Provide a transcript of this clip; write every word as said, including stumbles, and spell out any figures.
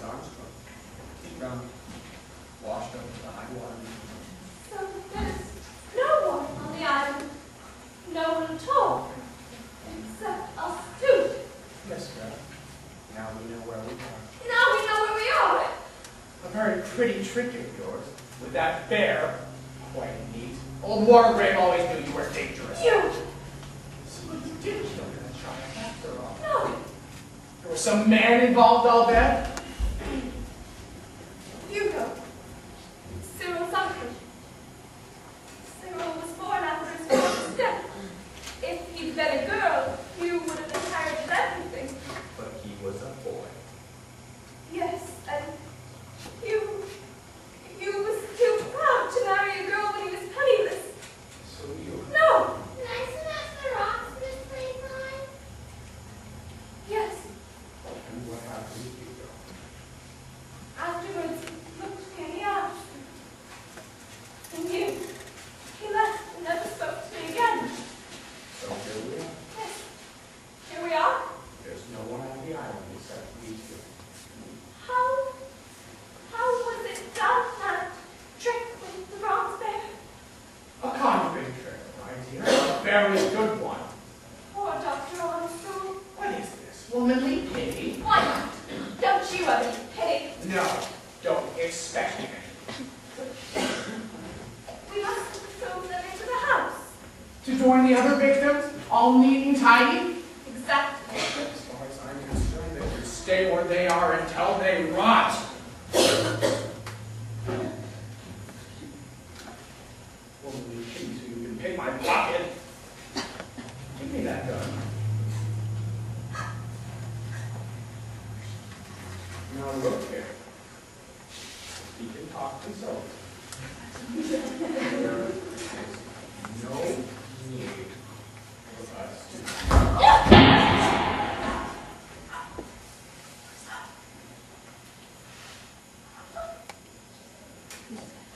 Armstrong. Drowned. Washed up to the high water. So there's no one on the island. No one at all. Except us two. Yes, Vera. Now we know where we are. Now we know where we are. A very pretty trick of yours. With that bear. Quite neat. Old Wargrave always knew you were dangerous. You! So you did kill that child after all. No. There was some man involved, I'll bet? Hugo. Cyril's uncle. Cyril was born after his father's death. If he'd been a girl, Hugh would have inherited everything. But he was a boy. Yes, and Hugh, Hugh was too proud to marry a girl when he was penniless. So you... No! Nice enough the rocks in this playtime? Yes. And what happened to Hugo? Afterwards, he looked me in the eyes. And you, he left and never spoke to me again. So here we are. Yes. Here we are. There's no one on the island except we two. How, how was it done, that trick with the bronze bear? A convict trick, my dear. A very good one. Poor Doctor Armstrong. What is this? Womanly pity? Why not? Don't you have any pity? No, don't expect it. We must throw them into the house. To join the other victims, all neat and tidy? Exactly. As far as I'm concerned, they can stay where they are until they rot. Womanly pity so you can pick my pocket. Give me that gun. Now look here. He can talk himself. There is no need for us to...